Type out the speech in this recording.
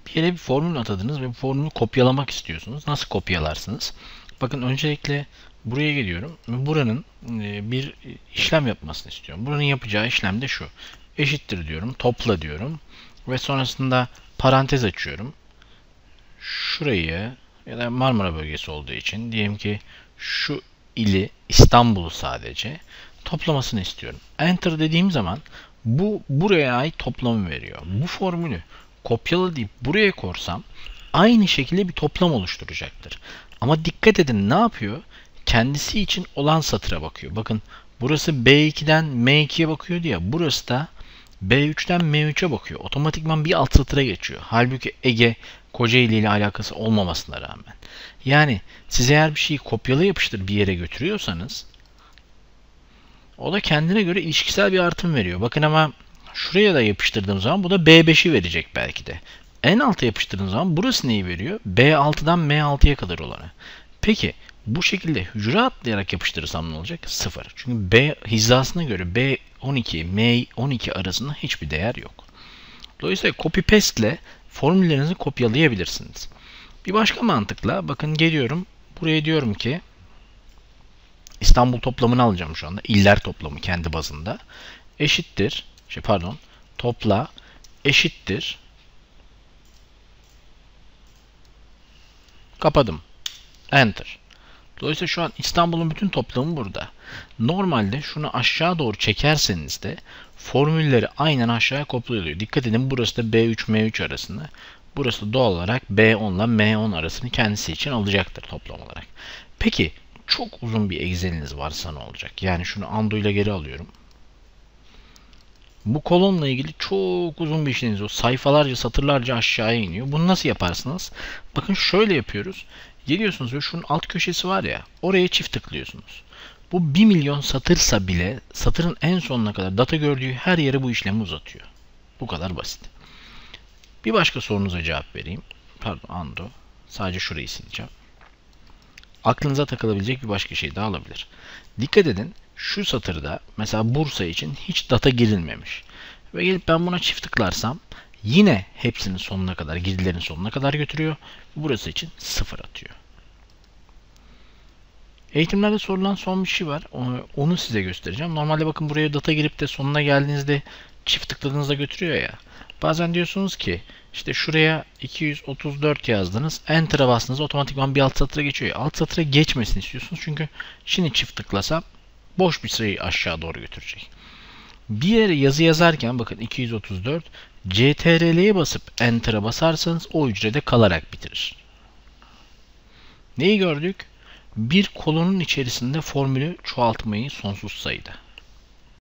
Bir yere bir formül atadınız ve bu formülü kopyalamak istiyorsunuz. Nasıl kopyalarsınız? Bakın öncelikle buraya geliyorum ve buranın bir işlem yapmasını istiyorum. Buranın yapacağı işlem de şu. Eşittir diyorum, topla diyorum ve sonrasında parantez açıyorum. Şurayı ya da Marmara bölgesi olduğu için diyelim ki şu ili, İstanbul'u sadece toplamasını istiyorum. Enter dediğim zaman bu buraya ait toplamı veriyor. Bu formülü kopyala deyip buraya korsam aynı şekilde bir toplam oluşturacaktır. Ama dikkat edin, ne yapıyor? Kendisi için olan satıra bakıyor. Bakın burası B2'den M2'ye bakıyordu ya. Burası da B3'ten M3'e bakıyor. Otomatikman bir alt satıra geçiyor. Halbuki Ege Kocaeli ile alakası olmamasına rağmen. Yani siz eğer bir şeyi kopyala yapıştır bir yere götürüyorsanız o da kendine göre ilişkisel bir artım veriyor. Bakın ama şuraya da yapıştırdığım zaman bu da B5'i verecek belki de. En alta yapıştırdığım zaman burası neyi veriyor? B6'dan M6'ya kadar olanı. Peki bu şekilde hücre atlayarak yapıştırırsam ne olacak? 0. Çünkü B hizasına göre B12, M12 arasında hiçbir değer yok. Dolayısıyla copy paste ile formüllerinizi kopyalayabilirsiniz. Bir başka mantıkla bakın geliyorum. Buraya diyorum ki İstanbul toplamını alacağım şu anda. İller toplamı kendi bazında. Eşittir. Topla eşittir. Kapadım. Enter. Dolayısıyla şu an İstanbul'un bütün toplamı burada. Normalde şunu aşağı doğru çekerseniz de formülleri aynen aşağıya kopyalıyor. Dikkat edin, burası da B3 M3 arasında. Burası da doğal olarak B10 ile M10 arasını kendisi için alacaktır toplam olarak. Peki çok uzun bir Excel'iniz varsa ne olacak? Yani şunu undo ile geri alıyorum. Bu kolonla ilgili çok uzun bir işleminiz o. Sayfalarca, satırlarca aşağıya iniyor. Bunu nasıl yaparsınız? Bakın şöyle yapıyoruz. Geliyorsunuz ve şunun alt köşesi var ya, oraya çift tıklıyorsunuz. Bu 1 milyon satırsa bile satırın en sonuna kadar data gördüğü her yere bu işlemi uzatıyor. Bu kadar basit. Bir başka sorunuza cevap vereyim. Undo. Sadece şurayı sileceğim. Aklınıza takılabilecek bir başka şey daha olabilir. Dikkat edin, şu satırda mesela Bursa için hiç data girilmemiş. Ve gelip ben buna çift tıklarsam yine hepsinin sonuna kadar, girdilerin sonuna kadar götürüyor. Burası için 0 atıyor. Eğitimlerde sorulan son bir şey var. Onu size göstereceğim. Normalde bakın buraya data girip de sonuna geldiğinizde çift tıkladığınızda götürüyor ya. Bazen diyorsunuz ki işte şuraya 234 yazdınız. Enter'a bastınız, otomatikman bir alt satıra geçiyor. Alt satıra geçmesini istiyorsunuz. Çünkü şimdi çift tıklasam boş bir sayıyı aşağı doğru götürecek. Bir yere yazı yazarken bakın 234 CTRL'ye basıp Enter'a basarsanız o hücrede kalarak bitirir. Neyi gördük? Bir kolonun içerisinde formülü çoğaltmayı sonsuz sayıda.